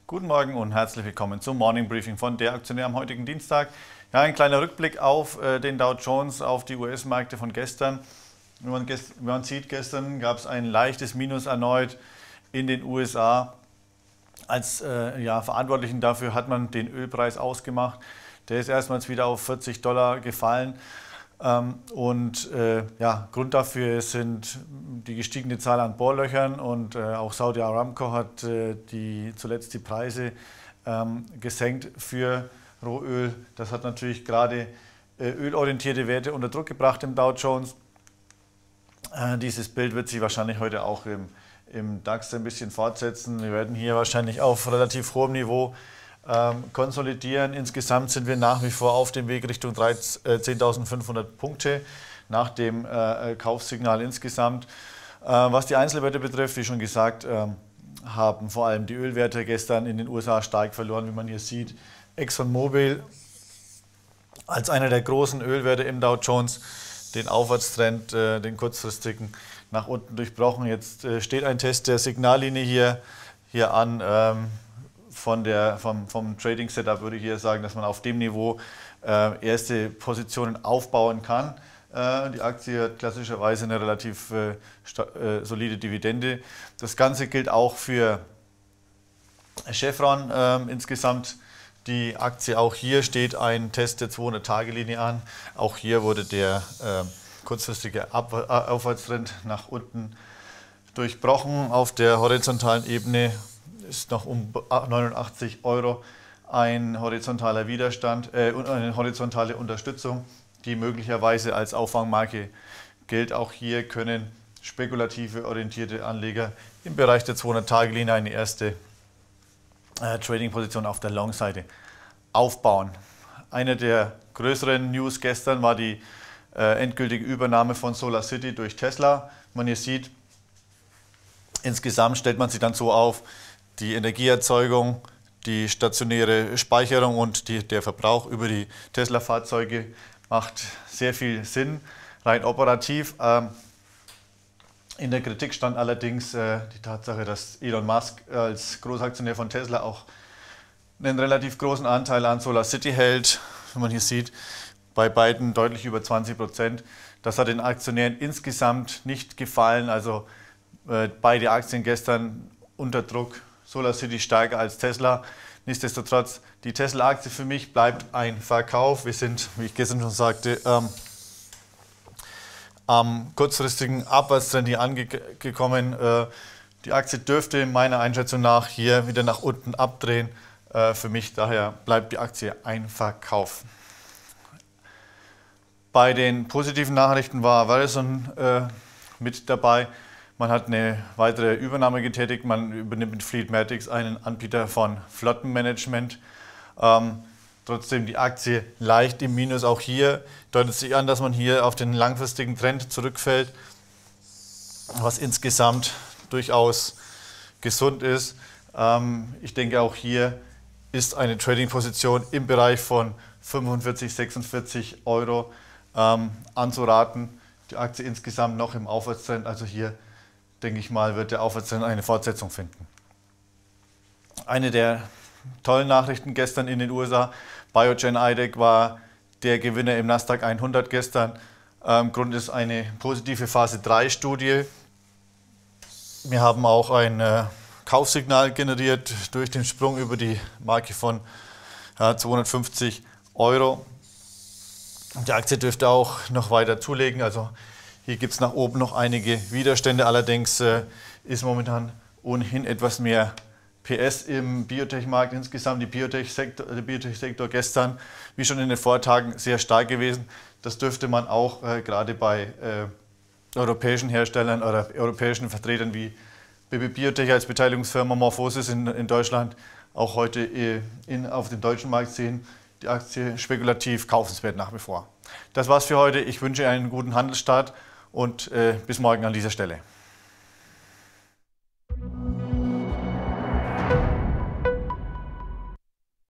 Guten Morgen und herzlich willkommen zum Morning Briefing von der Aktionär am heutigen Dienstag. Ja, ein kleiner Rückblick auf den Dow Jones, auf die US-Märkte von gestern. Wie man sieht, gestern gab es ein leichtes Minus erneut in den USA. Als Verantwortlichen dafür hat man den Ölpreis ausgemacht. Der ist erstmals wieder auf $40 gefallen. Grund dafür sind die gestiegene Zahl an Bohrlöchern und auch Saudi Aramco hat zuletzt die Preise gesenkt für Rohöl. Das hat natürlich gerade ölorientierte Werte unter Druck gebracht im Dow Jones. Dieses Bild wird sich wahrscheinlich heute auch im DAX ein bisschen fortsetzen. Wir werden hier wahrscheinlich auf relativ hohem Niveau konsolidieren. Insgesamt sind wir nach wie vor auf dem Weg Richtung 10.500 Punkte nach dem Kaufsignal insgesamt. Was die Einzelwerte betrifft, wie schon gesagt, haben vor allem die Ölwerte gestern in den USA stark verloren, wie man hier sieht. ExxonMobil als einer der großen Ölwerte im Dow Jones den Aufwärtstrend, den kurzfristigen, nach unten durchbrochen. Jetzt steht ein Test der Signallinie hier an. Vom Trading-Setup würde ich hier sagen, dass man auf dem Niveau erste Positionen aufbauen kann. Die Aktie hat klassischerweise eine relativ solide Dividende. Das Ganze gilt auch für Chevron insgesamt. Die Aktie, auch hier steht ein Test der 200-Tage-Linie an. Auch hier wurde der kurzfristige Aufwärtstrend nach unten durchbrochen. Auf der horizontalen Ebene ist noch um 89 € ein horizontaler Widerstand und eine horizontale Unterstützung, die möglicherweise als Auffangmarke gilt. Auch hier können spekulative orientierte Anleger im Bereich der 200-Tage-Linie eine erste Trading-Position auf der Long-Seite aufbauen. Eine der größeren News gestern war die endgültige Übernahme von SolarCity durch Tesla. Man hier sieht, insgesamt stellt man sich dann so auf, die Energieerzeugung, die stationäre Speicherung und der Verbrauch über die Tesla-Fahrzeuge macht sehr viel Sinn, rein operativ. In der Kritik stand allerdings die Tatsache, dass Elon Musk als Großaktionär von Tesla auch einen relativ großen Anteil an SolarCity hält. Wie man hier sieht, bei beiden deutlich über 20%. Das hat den Aktionären insgesamt nicht gefallen. Also beide Aktien gestern unter Druck. SolarCity stärker als Tesla. Nichtsdestotrotz, die Tesla-Aktie für mich bleibt ein Verkauf. Wir sind, wie ich gestern schon sagte, am kurzfristigen Abwärtstrend hier angekommen. Die Aktie dürfte meiner Einschätzung nach hier wieder nach unten abdrehen. Für mich daher bleibt die Aktie ein Verkauf. Bei den positiven Nachrichten war Verizon mit dabei. Man hat eine weitere Übernahme getätigt. Man übernimmt mit Fleetmatics einen Anbieter von Flottenmanagement. Trotzdem die Aktie leicht im Minus. Auch hier deutet sich an, dass man hier auf den langfristigen Trend zurückfällt, was insgesamt durchaus gesund ist. Ich denke, auch hier ist eine Trading-Position im Bereich von 45, 46 € anzuraten. Die Aktie insgesamt noch im Aufwärtstrend, also hier denke ich mal, wird der Aufwärtstrend eine Fortsetzung finden. Eine der tollen Nachrichten gestern in den USA, Biogen Idec war der Gewinner im Nasdaq 100 gestern. Grund ist eine positive Phase 3 Studie. Wir haben auch ein Kaufsignal generiert durch den Sprung über die Marke von 250 €. Die Aktie dürfte auch noch weiter zulegen. Also hier gibt es nach oben noch einige Widerstände, allerdings ist momentan ohnehin etwas mehr PS im Biotech-Markt insgesamt. Der Biotech-Sektor gestern, wie schon in den Vortagen, sehr stark gewesen. Das dürfte man auch gerade bei europäischen Herstellern oder europäischen Vertretern wie BB Biotech als Beteiligungsfirma MorphoSys in Deutschland auch heute auf dem deutschen Markt sehen. Die Aktie spekulativ kaufenswert nach wie vor. Das war's für heute. Ich wünsche einen guten Handelsstart und bis morgen an dieser Stelle.